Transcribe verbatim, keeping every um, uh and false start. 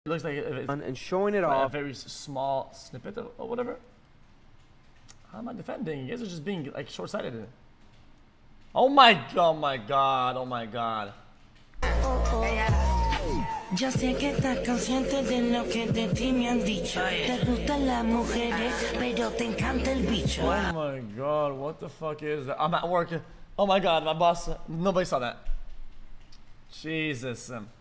looks like it's and showing it like off. a very small snippet of, or whatever. How am I defending? You guys are just being like short-sighted. Oh my, oh my god, oh my god. Ya sé que estás consciente de lo que de ti me han dicho. Te gustan las mujeres, pero te encanta el bicho. Oh my god, what the fuck is that? I'm at work. Oh my god, my boss. Nobody saw that. Jesus. Um,